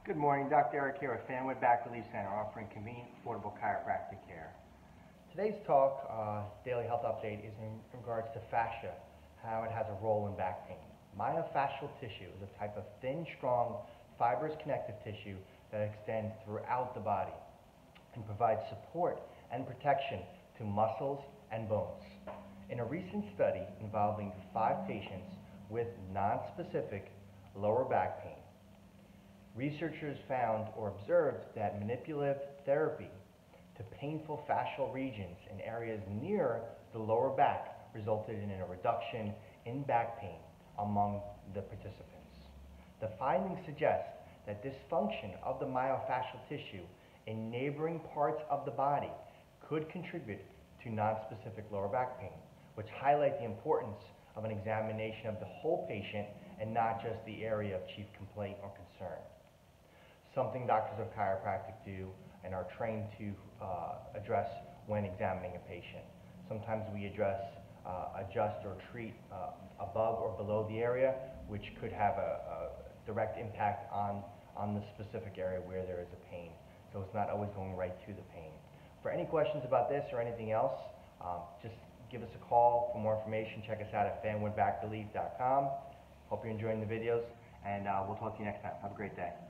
Good morning, Dr. Eric here at Fanwood Back Relief Center, offering convenient, affordable chiropractic care. Today's talk, daily health update, is in regards to fascia, how it has a role in back pain. Myofascial tissue is a type of thin, strong, fibrous connective tissue that extends throughout the body and provides support and protection to muscles and bones. In a recent study involving 5 patients with nonspecific lower back pain, researchers found or observed that manipulative therapy to painful fascial regions in areas near the lower back resulted in a reduction in back pain among the participants. The findings suggest that dysfunction of the myofascial tissue in neighboring parts of the body could contribute to nonspecific lower back pain, which highlight the importance of an examination of the whole patient and not just the area of chief complaint or concern. Something doctors of chiropractic do and are trained to address when examining a patient. Sometimes we adjust or treat above or below the area, which could have a direct impact on the specific area where there is a pain. So it's not always going right to the pain. For any questions about this or anything else, just give us a call. For more information, check us out at fanwoodbackrelief.com. Hope you're enjoying the videos, and we'll talk to you next time. Have a great day.